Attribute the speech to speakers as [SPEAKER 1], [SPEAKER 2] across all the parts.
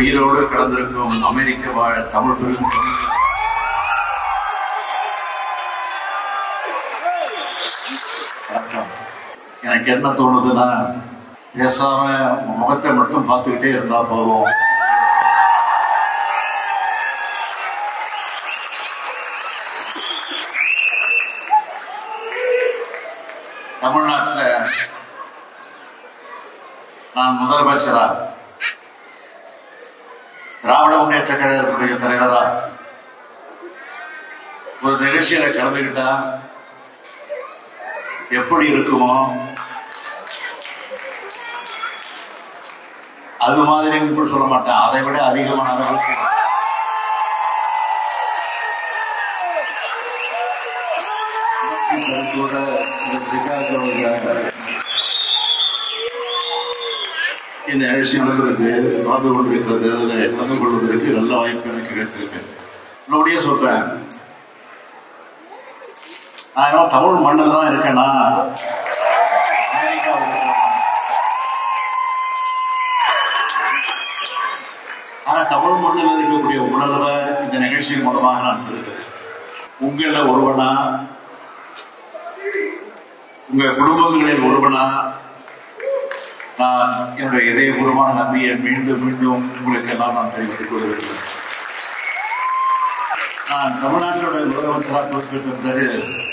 [SPEAKER 1] உயிரோடு கலந்திருக்கும் அமெரிக்க வாழ் தமிழ் பெரும் எனக்கு என்ன தோணுதுன்னா, பேசாம முகத்தை மட்டும் பார்த்துக்கிட்டே இருந்தா போதும். தமிழ்நாட்டில் நான் முதலமைச்சரா, திராவிட முன்னேற்ற கழகத்துடைய தலைவரா ஒரு நிகழ்ச்சியில கலந்துகிட்டா எப்படி இருக்குமோ அது மாதிரி கூட சொல்ல மாட்டேன், அதை விட அதிகமான அளவுக்கு இந்த நிகழ்ச்சி நடந்திருக்கு, கலந்து கொண்டிருக்கிறது. கலந்து கொள்வதற்கு நல்ல வாய்ப்பு எனக்கு கிடைச்சிருக்கு. இன்னொடியே சொல்றேன், நான் தமிழ் மண்ணில் தான் இருக்கேன்னா அமெரிக்காவில் இருக்கேன். ஆனா தமிழ் மண்ணில் இருக்கக்கூடிய உணர்வை இந்த நிகழ்ச்சியின் மூலமாக நான் இருக்கிறேன். உங்கள ஒருவனா, உங்க குடும்பங்களில் ஒருவனா நான் என்னுடைய இதயபூர்வமான நன்றியை மீண்டும் மீண்டும் உங்களுக்கு எல்லாம் நான் தெரிவித்துக் கொள்கிறேன். நான் தமிழ்நாட்டோட முதலமைச்சராக பொறுப்பேற்ற பிறகு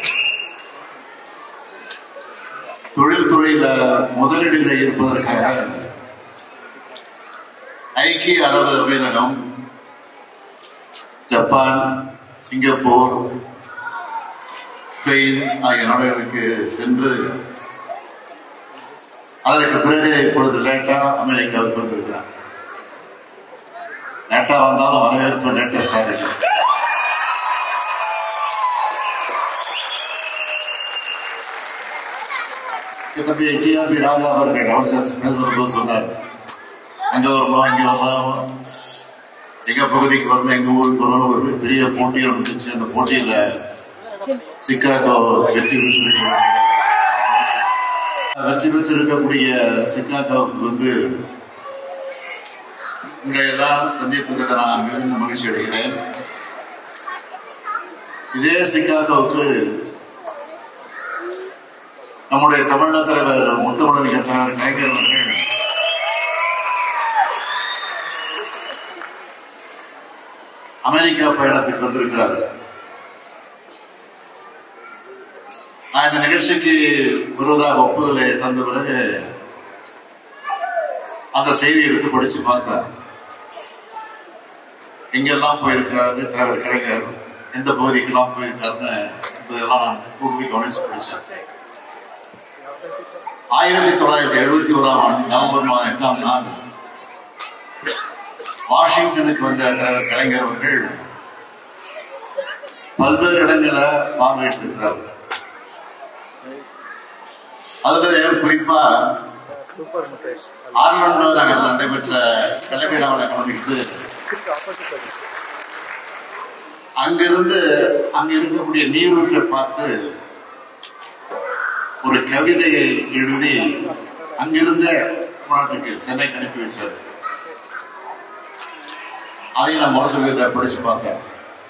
[SPEAKER 1] தொழில்துறையில முதலீடுகளை இருப்பதற்காக ஐக்கிய அரபு அமீரகம், ஜப்பான், சிங்கப்பூர், ஸ்பெயின் ஆகிய நாடுகளுக்கு சென்று அதற்கு பிறகு இப்பொழுது லேட்டா அமெரிக்காவுக்கு வந்திருக்கிறார். லேட்டா வந்தாலும் வரவேற்பு லேட்டஸ்டா இருக்கு. டிஆர்பி ராஜா அவர்கள் அமைச்சர் பேசும்போது சொன்னார், அங்க வரணும் இங்க வரணும், எங்க பகுதிக்கு வரணும் எங்க ஊருக்கு வரணும். ஒரு பெரிய போட்டி நடந்துச்சு. அந்த போட்டியில சிக்காகோ வெற்றி பெற்றிருக்கக்கூடிய சிக்காகோவுக்கு உங்களை எல்லாம் சந்திப்பதில் நான் மிகுந்த மகிழ்ச்சி அடைகிறேன். இதே சிக்காகோவுக்கு நம்முடைய தமிழக தலைவர் முத்தமிழறிஞர் தலைவர் கலைஞர் அவர்கள் அமெரிக்கா பயணத்துக்கு வந்திருக்கிறார்கள். நான் இந்த நிகழ்ச்சிக்கு வருவதாக ஒப்புதலை தந்த பிறகு அந்த செய்தி எடுத்து படிச்சு பார்த்தேன். எங்கெல்லாம் போயிருக்கிறாரு தலைவர் கலைஞர், எந்த பகுதிக்கெல்லாம் போயிருக்காருன்னு என்பதெல்லாம் நான் கூர்மை கவனிச்சு படிச்சேன். 1971ஆம் ஆண்டு நவம்பர் மாதம் 8ஆம் நாள் வாஷிங்டனுக்கு வந்த தலைவர் கலைஞர் அவர்கள் பல்வேறு இடங்களை பார்வையிட்டிருக்கிறார். அதுல குறிப்பா ஆர்லாண்டோ நகரில் நடைபெற்ற கலை விழாவில் கலந்துக்கிட்டு அங்கிருந்து அங்க இருக்கக்கூடிய நீரூற்றை பார்த்து ஒரு கவிதையை எழுதி அங்கிருந்த நாட்டுக்கு சென்னைக்கு அனுப்பி வச்சார். அதையும் நான் மனசுல படிச்சு பார்த்தேன்.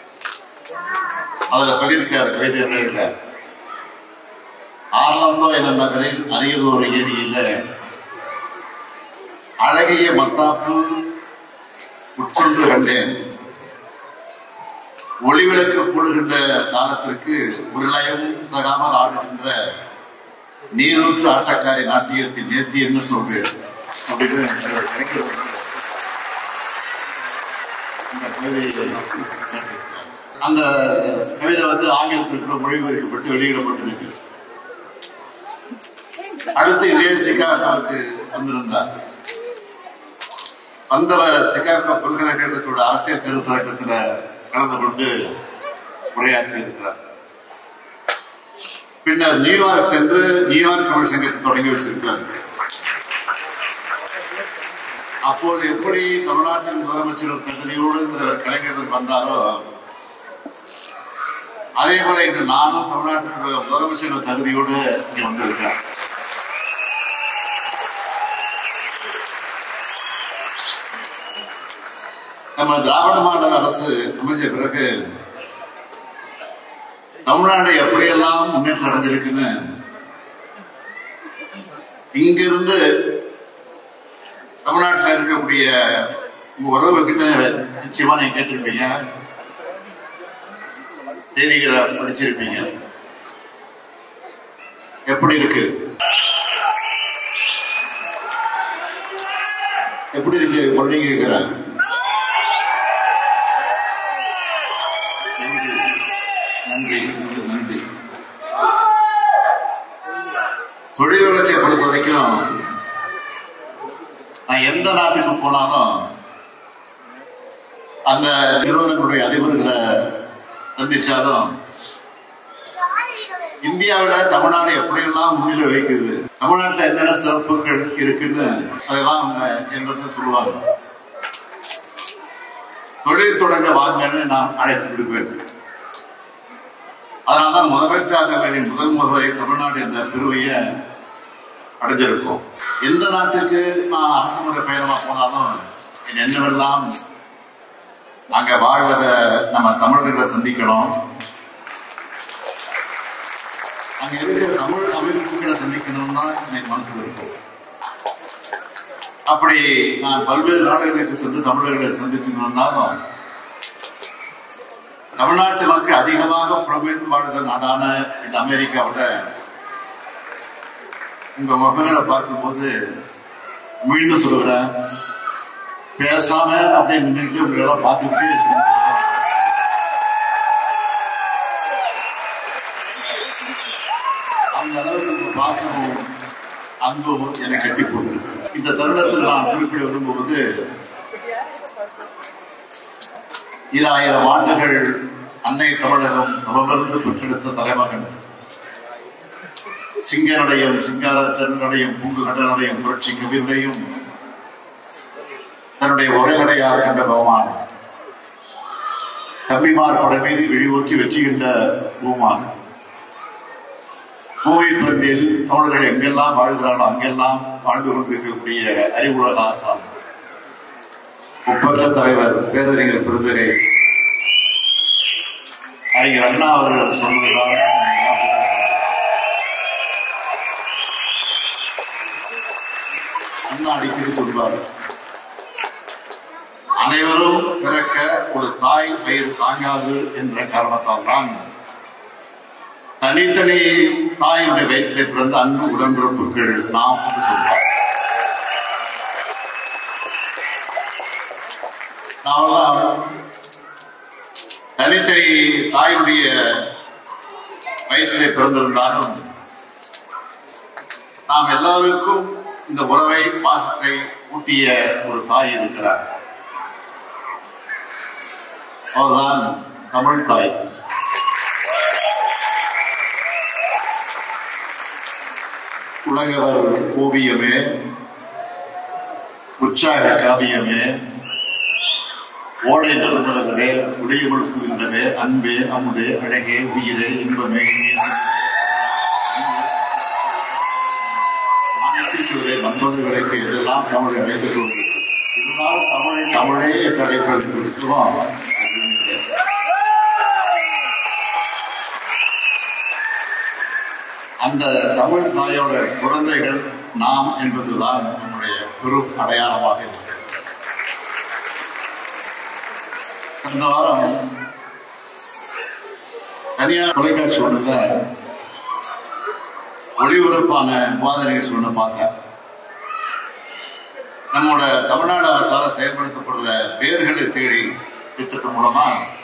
[SPEAKER 1] அதுல சொல்லியிருக்காரு கவிதை என்ன இல்ல, ஆர்லாந்தோ என்ற நகரில் அரியதோர் ஏரியில அழகிய மத்தாப்பு உட்கொண்டு கண்டேன். ஒளிவிளக்கு போடுகின்ற காலத்திற்கு ஒரு லயம் சகாமல் ஆடுகின்ற நீரூற்று ஆட்டக்காரி நாட்டியத்தின் நேர்த்தி என்ன சொல்வேன் அப்படின்னு அந்த கவிதை ஆங்கிலத்திற்கு மொழிபெயர்க்கப்பட்டு வெளியிடப்பட்டிருக்கு. அடுத்து இதே சிகாகோவுக்கு வந்திருந்தார். வந்தவர் சிகாகோ பல்கலைக்கழகத்தோட அரசியல் கருத்தரங்கத்துல கலந்து கொண்டு உரையாற்றி இருக்கிறார். பின்னர் நியூயார்க் சென்று நியூயார்க் தமிழ் சங்கத்தை தொடங்கி வச்சிருக்கிறார். அப்போது எப்படி தமிழ்நாட்டின் முதலமைச்சர் தகுதியோடு தலைவர் கலைஞர் வந்தாரோ அதே போல இன்று நானும் தமிழ்நாட்டினுடைய முதலமைச்சர் தகுதியோடு இங்கே வந்திருக்கிறேன். நம்ம திராவிட மாடல் அரசு அமைஞ்ச பிறகு தமிழ்நாடு எப்படியெல்லாம் முன்னேற்றம் அடைஞ்சிருக்குன்னு இங்கிருந்து தமிழ்நாட்டில் இருக்கக்கூடிய உறவுகிட்ட நிச்சயமா நீங்க கேட்டிருப்பீங்க, செய்திகளை படிச்சிருப்பீங்க. எப்படி இருக்கு மறுபடியும் கேட்கிறேன். நன்றி நன்றி. தொழில் வளர்ச்சியை பொறுத்த வரைக்கும் நான் எந்த நாட்டுக்கு போனாலும் அந்த நிறுவனங்களுடைய அதிபர்களை சந்திச்சாலும் இந்தியாவில தமிழ்நாடு எப்படியெல்லாம் முன்னிலை வைக்குது, தமிழ்நாட்டில் என்னென்ன சிறப்புகள் இருக்குன்னு அதெல்லாம் என்ன சொல்லுவாங்க. தொழில் தொடங்க வாங்கன்னு நான் அழைப்பு விடுவேன். அதனாலதான் முதலமைச்சர்களின் முதல் முறை தமிழ்நாடு என்ற பெருமைய அடைஞ்சிருக்கும். எந்த நாட்டுக்கு நான் அரசு முறை பயணமா போனாலும் என் என்னவெல்லாம் அங்க வாழ்வத நம்ம தமிழர்களை சந்திக்கணும், அங்க இருக்கிற தமிழ் அமைப்புகளை சந்திக்கணும்னா எனக்கு மனசுல இருக்கும். அப்படி நான் பல்வேறு நாடுகளுக்கு சென்று தமிழர்களை சந்திச்சு வந்தாலும் தமிழ்நாட்டு மக்கள் அதிகமாக புலம்பெயர்ந்து வாழ்கிற நாடான இந்த அமெரிக்காவில உங்க முகங்களை பார்க்கும்போது மீண்டும் சொல்லுறேன், பேசாம அப்படின்னு நின்றுட்டு உங்களெல்லாம் பார்த்துட்டு அந்த அளவுக்கு உங்க பாசமும் அன்பும் என்னை கட்டி போட்டிருக்கு. இந்த தருணத்தில் நான் குறிப்பிட விரும்புவது 2000 ஆண்டுகள் அன்னை தமிழகம் தவமிருந்து பெற்றெடுத்த தலைமகன் சிங்கனுடையும் சிங்காரத்தனுடையும் பூங்குகடனுடையும் புரட்சி கவியுடையும் தன்னுடைய உரைநடையாக கண்ட பகவான் தம்பிமார் பட மீது விழிநோக்கி வெற்றிகின்ற பூமான் பூமி பந்தில் தமிழர்கள் எங்கெல்லாம் வாழ்கிறார்கள் அங்கெல்லாம் வாழ்ந்து கொண்டிருக்கக்கூடிய அறிவுலக ஆசான் ஒப்பற்ற தலைவர் பேரறிஞர் பெருந்தகை அறிஞர் அண்ணா அவர்கள் சொல்வதால் அண்ணா அடிக்கடி சொல்வார், அனைவரும் பிறக்க ஒரு தாய் வயிறு தாங்காது என்ற காரணத்தால் தான் தனித்தனி தாயுடைய வயிற்றிலே பிறந்த அன்பு உடன்பிறப்புகள் நாம் என்று சொல்வார். நாமெல்லாம் தனித்தனி தாயுடைய வயிற்றிலே பிறந்திருந்தாலும் நாம் எல்லாருக்கும் இந்த உறவை பாசத்தை ஊட்டிய ஒரு தாய் இருக்கிறார். அவர்தான் தமிழ் தாய். உலகவர் ஓவியமே, உற்சாக காவியமே, ஓடை நிரந்தரங்களே, உடையமுழுக்குகின்றவே, அன்பே அமுதே அழகே உயிரே இன்பமே மன்பதுகளுக்கு இதெல்லாம் தமிழை வைத்துக் கொண்டு இதனால் தமிழே என்று அழைப்பதற்கும் அந்த தமிழ் தாயோட குழந்தைகள் நாம் என்பதுதான் நம்முடைய பெரும் அடையாளமாக இருக்கிறது. கடந்த வாரம் தனியார் தொலைக்காட்சி ஒன்றுல ஒளிபரப்பான விவாத நிகழ்ச்சி ஒன்று பார்த்தேன். நம்மோட தமிழ்நாடு அரசால் செயல்படுத்தப்படுற வேர்களை தேடி திட்டத்தின் மூலமா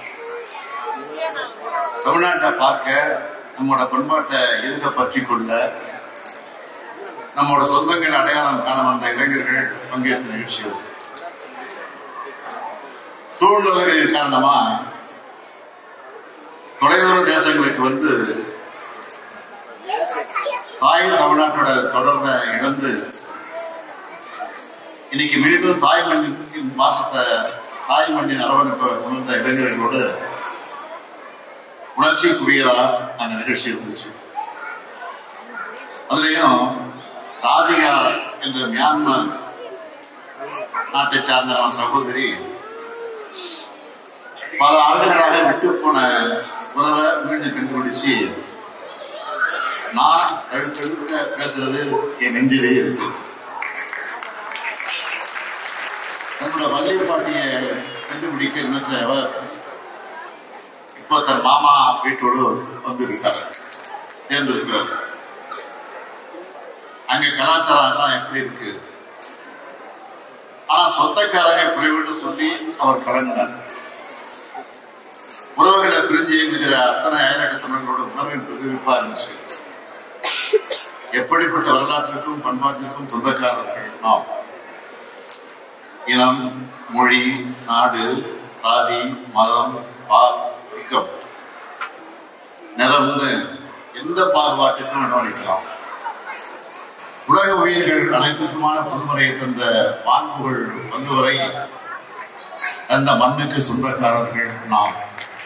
[SPEAKER 1] தமிழ்நாட்டை பார்க்க, நம்மோட பண்பாட்டை எதுக்க பற்றி கொள்ள, நம்மோட சொந்தங்கள் அடையாளம் காண வந்த இளைஞர்கள் பங்கேற்ற நிகழ்ச்சி. சூழ்நிலைகளின் காரணமா தொலைதூர தேசங்களுக்கு வந்து தாய் தமிழ்நாட்டோட தொடர்பை இழந்து இன்னைக்கு மீண்டும் தாய் மண்ணின் வாசத்தை, தாய் மண்ணின் அரவணைப்பை உணர்ந்த இளைஞர்களோடு உணர்ச்சி குவியலா அந்த நிகழ்ச்சி இருந்துச்சு. அதுலயும் ராதிகா என்ற மியான்மர் நாட்டை சார்ந்த சகோதரி பல ஆண்டுகளாக விட்டு போன உறவை மீண்டும் கண்டுபிடிச்சு நான் தடுத்தடுக்க பேசுறது என் நெஞ்சிலே இருக்கு. நம்மளோட வள்ளிய பாட்டியை கண்டுபிடிக்க நினைச்ச அவர் இப்போ தன் மாமா வீட்டோடு வந்து இருக்காரு, சேர்ந்து இருக்கிறார். அங்க கலாச்சாரம் எல்லாம் எப்படி இருக்கு, ஆனா சொந்தக்காரங்க குறைவுன்னு சொல்லி அவர் கலங்கினார். உறவுகளை பிரிஞ்சு இயங்குகிற அத்தனை அயலகத்தவர்களோட உணர்வின் பிரதிபலிப்பா இருந்துச்சு. எப்படிப்பட்ட வரலாற்றுக்கும் பண்பாட்டுக்கும் சொந்தக்காரர்கள் நாம். இனம், மொழி, நாடு, சாதி, மதம், பாக்கம், நிறம்னு எந்த பாகுபாட்டுக்கும் இடமளிக்கலாம். உலக உயிர்கள் அனைத்துக்குமான பொதுமுறையை தந்த வான்புகள் வங்குவரை அந்த மண்ணுக்கு சொந்தக்காரர்கள் நாம்.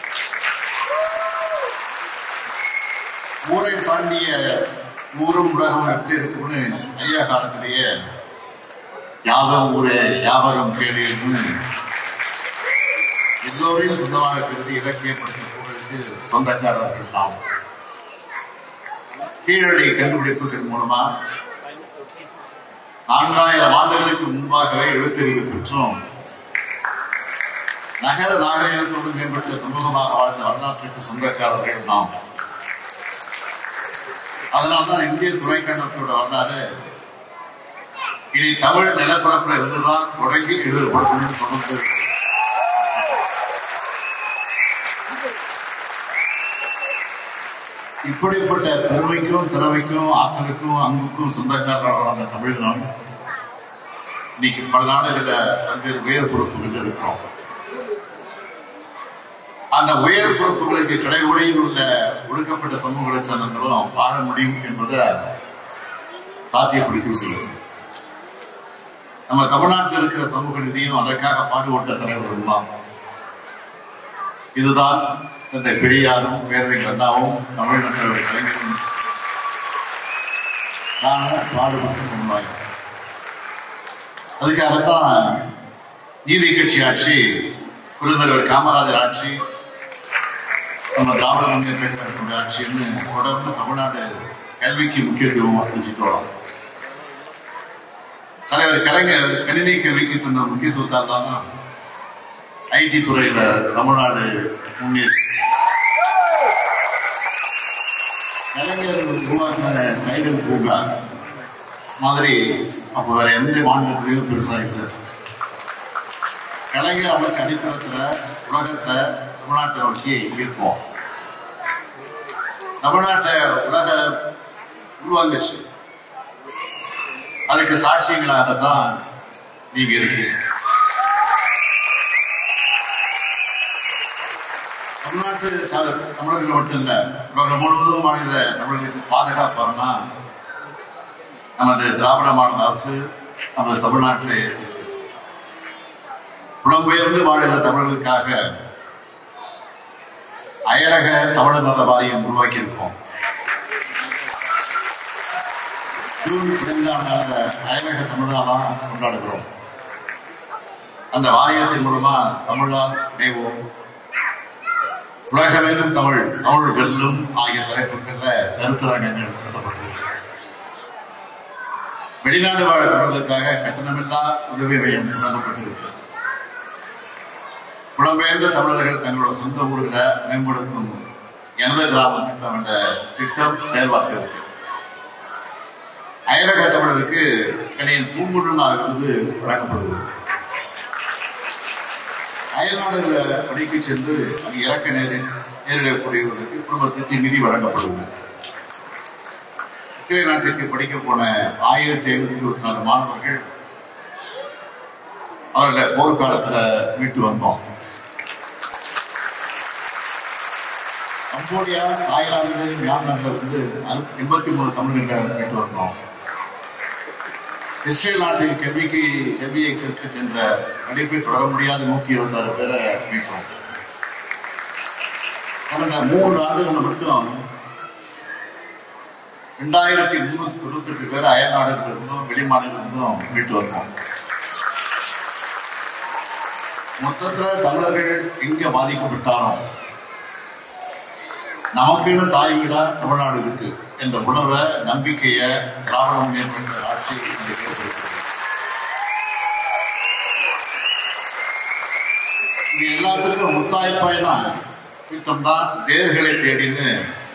[SPEAKER 1] ஊரை தாண்டிய ஊரும் உலகம் எப்படி இருக்கும்னு ஐயா காலத்திலேயே யாதவ் ஊரே யாவரும் கேள்வின்னு எல்லோரையும் சொந்தமாக கருதி இலக்கியப்படுத்தி சொந்தக்காரர்கள் நாம். கீழடி கண்டுபிடிப்புகள் மூலமா 4000 ஆண்டுகளுக்கு முன்பாகவே எழுத்தறிவு பெற்றோம். நகர நாகரிகத்தோடு மேம்பட்ட சமூகமாக வாழ்ந்த வரலாற்றுக்கு சொந்தக்காரர்கள் நாம். அதனால்தான் இந்திய துணைக்கண்டத்தோட வரலாறு இனி தமிழ் நிலப்பரப்புல இருந்துதான் தொடங்கி எழுதப்படும். தொடர்ந்து இப்படிப்பட்ட பெருமைக்கும் திறமைக்கும் ஆற்றலுக்கும் அன்புக்கும் சொந்தக்காரர்களான தமிழ்நாடு இன்னைக்கு பல நாடுகள பல்வேறு உயர் பொறுப்புகள் இருக்கிறோம். அந்த உயர் பொறுப்புகளுக்கு கடைவுடையில் உள்ள ஒடுக்கப்பட்ட சமூகங்களை சார்ந்தவர்களும் வாழ முடியும் என்பதை சாத்தியப்படுத்தியுள்ளது. நம்ம தமிழ்நாட்டில் இருக்கிற சமூக நிதியும் அதற்காக பாடுபட்ட தலைவர்கள் தான். இதுதான் இந்த பெரியாரும் பேரறிஞர் அண்ணாவும் தமிழ்நாட்டில் கலைஞரும் பாடுபட்ட சமுதாயம். அதுக்காகத்தான் நீதி கட்சி ஆட்சி, பெருந்தலைவர் காமராஜர் ஆட்சி, நம்ம திராவிட முன்னேற்ற கழகத்தோட ஆட்சின்னு தொடர்ந்து தமிழ்நாடு கல்விக்கு முக்கியத்துவம் அளிச்சுட்டு வரோம். தலைவர் கலைஞர் கணினி கல்விக்கு தந்த முக்கியத்துவத்தால் தான் ஐடி துறையில தமிழ்நாடு முன்னேறி கலைஞர் உருவாக்கின கைடல் பூங்கா மாதிரி அப்ப வேற எந்த மாநிலத்திலையும் பெருசா இல்லை. கலைஞர் அமைச்ச அடித்தளத்துல உலகத்தை தமிழ்நாட்டை நோக்கி ஈர்ப்போம். தமிழ்நாட்டை உலக உருவாங்குச்சு. அதுக்கு சாட்சியங்களாகத்தான் நீங்க இருக்கீங்க. தமிழ்நாட்டு தமிழர்கள் மட்டும் இல்ல, உலகம் முழுவதும் மாநில தமிழர்களுக்கு பாதுகாப்பாருன்னா நமது திராவிட மாடல் அரசு நமது தமிழ்நாட்டிலே புலம்பெயர்ந்து வாழ்கிற தமிழர்களுக்காக அயலக தமிழர் நல வாரியம் உருவாக்கி இருக்கோம். ஜூன் 15 அயலக தமிழ்நாளா கொண்டாடுகிறோம். அந்த வாரியத்தின் மூலமா தமிழால் இணைவோம், உலகமெங்கும் தமிழ், தமிழ் வெல்லும் ஆகிய தலைப்புகள்ல கருத்தரங்கங்கள் நடத்தப்பட்டிருக்கு. வெளிநாடு வாழ தமிழர்களுக்காக கட்டணமில்லா உதவி மையம் தொடங்கப்பட்டிருக்கு. புலம்பெயர்ந்த தமிழர்கள் தங்களோட சொந்த ஊர்களை மேம்படுத்தும் எனது கிராம திட்டம் என்ற திட்டம் செயல்பாட்டில் அயலக தமிழருக்கு கணியின் பூங்குழல் விருது வழங்கப்படுகிறது. அயல்நாடுகளை படிக்க சென்று அங்கு இறக்க நேரிடக்கூடியவர்களுக்கு குடும்பத்திற்கு நிதி வழங்கப்படுகிறது. உக்ரைன் நாட்டிற்கு படிக்க போன 1524 மாணவர்கள் அவர்களை போர்க்காலத்துல மீட்டு வந்தோம். கம்போடியா, தாய்லாந்து, மியான்மர்ல இருந்து 83 தமிழர்களை மீட்டு வந்தோம். இஸ்ரேல் நாட்டில் கல்வியை கற்க சென்ற படிப்பை தொடர முடியாத 126 பேரை மீட்டோம். கடந்த 3 ஆண்டுகள் மட்டும் 2398 பேர் அயல் நாடுகள் இருந்தும் வெளிமாநிலம் இருந்தும் மீட்டு வருவோம். மொத்தத்துல தமிழர்கள் எங்க பாதிக்கப்பட்டாலும் நமக்குன்னு தாய் வீடா தமிழ்நாடு இருக்கு என்ற உணர்வை நம்பிக்கைய திராவிட முன்னேற்ற ஆட்சி இது எல்லாத்துக்கும் முத்தாய்ப்பாயினா திட்டம் தான் வேர்களை தேடின்னு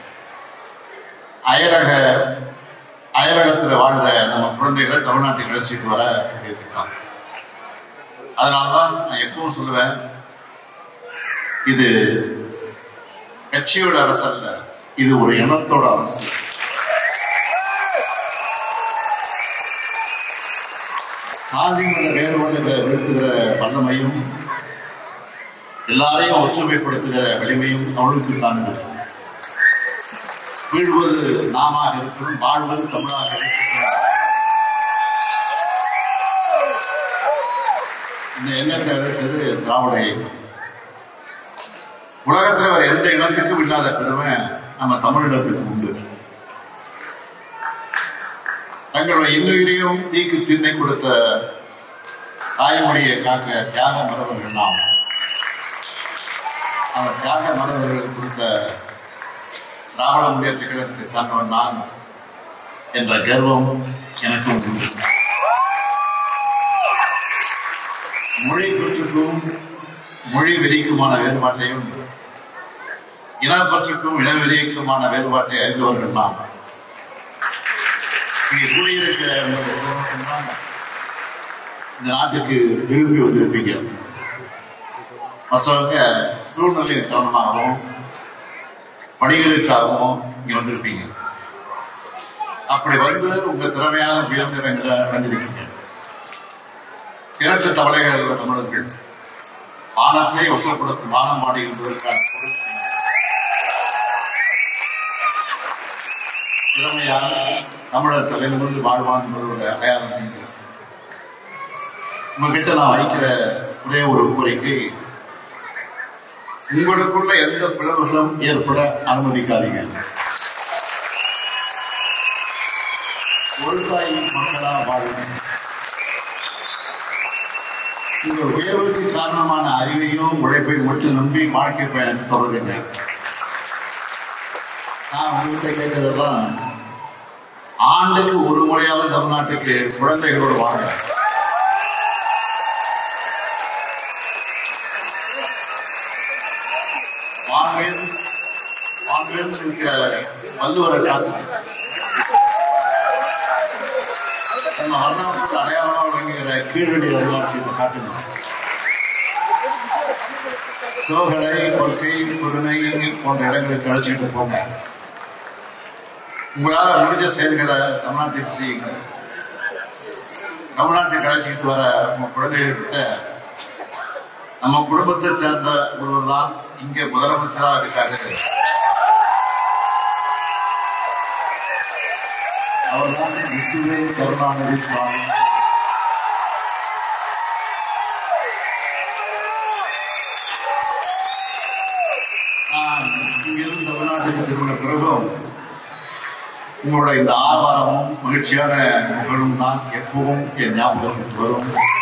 [SPEAKER 1] அயலகத்துல வாழ்ற நம்ம குழந்தைகளை தமிழ்நாட்டுக்கு அழைச்சிட்டு வர வேண்டிய திட்டம். அதனாலதான் நான் எப்பவும் சொல்லுவேன், இது கட்சியோட அரசு அல்ல, இது ஒரு இனத்தோட அரசு. சாதி மத வேறுபாடுகளை வீழ்த்துகிற வல்லமையும் எல்லாரையும் ஒற்றுமைப்படுத்துகிற வலிமையும் அவளுக்கு தான் இருக்கு. வீழ்வது நாமாக இருக்கணும், வாழ்வது தமிழாக இருக்கணும். இந்த எண்ணத்தை விதைச்சது திராவிட இயக்கம். உலகத்தில் வேற எந்த இனத்துக்கும் இல்லாத பெருமை நம்ம தமிழினத்துக்கு உண்டு. தங்களுடைய இன்னுயிரையும் தீக்கு திண்ணை கொடுத்த தாய்மொழியை காக்க தியாக மறவர்கள் நாம். அவர் தியாக மறவர்கள் கொடுத்த திராவிட முன்னேற்ற கழகத்தை சார்ந்தவன் நான் என்ற கர்வம் எனக்கும் உண்டு. மொழி பற்றுக்கும் மொழி வெறிக்குமான வேறுபாட்டையும் இனப்பற்றுக்கும் இனவெறிக்குமான வேறுபாட்டை அறிந்தவர்கள் நாம். இங்கே கூடியிருக்கிற இந்த நாட்டுக்கு விரும்பி வந்திருப்பீங்க. மற்றவங்க சூழ்நிலையின் காரணமாகவும் பணிகளுக்காகவும் இங்க வந்திருப்பீங்க. அப்படி வந்து உங்க திறமையான உயர்ந்த இடங்களை அடைஞ்சிருக்கீங்க. இரண்டு தவளைகள் தமிழர்கள் வானத்தை வசப்படுத்தும் வானமாடி என்பதற்கான திறமையான தமிழர் தலைநிமிர்ந்து வாழ்வான் என்பதோட அடையாளம். உங்ககிட்ட நான் வைக்கிற ஒரே ஒரு கோரிக்கை, உங்களுக்குள்ள எந்த பிளவுகளும் ஏற்பட அனுமதிக்காதீங்க. ஒரு தாய் மக்களா வாழும். உங்கள் உயர்வுக்கு காரணமான அறிவையும் உழைப்பை மட்டும் நம்பி வாழ்க்கை பயணத்தை தொடருங்க. நான் உங்ககிட்ட கேட்கறதெல்லாம், ஆண்டுக்கு ஒரு முறையாவது தமிழ்நாட்டுக்கு குழந்தைகளோடு வாங்க. வாங்கன்னு இருக்க வள்ளுவரை காட்டுங்க. நம்ம வரலாற்று அடையாளமாக விளங்குகிற கீழடி அருங்காட்சியத்தை காட்டுங்க. சோகலை, கொள்கை, பொருணை போன்ற இடங்களுக்கு அழைச்சிட்டு போங்க. உங்களால முடிஞ்ச செயல்களை தமிழ்நாட்டுக்கு செய்யுங்க. தமிழ்நாட்டுக்கு அழைச்சிட்டு வர உங்க குழந்தைகிட்ட நம்ம குடும்பத்தை சேர்ந்த ஒருவர் தான் இங்க முதலமைச்சரா இருக்காரு. அவர்தான் முத்துவேல் கருணாநிதி சுவாமி. இங்கிருந்து தமிழ்நாட்டுக்கு திரும்பின பிறகும் உங்களோட இந்த ஆர்வாரமும் மகிழ்ச்சியான புகழும் தான் எப்பவும் என் ஞாபகத்துக்கு வரும்.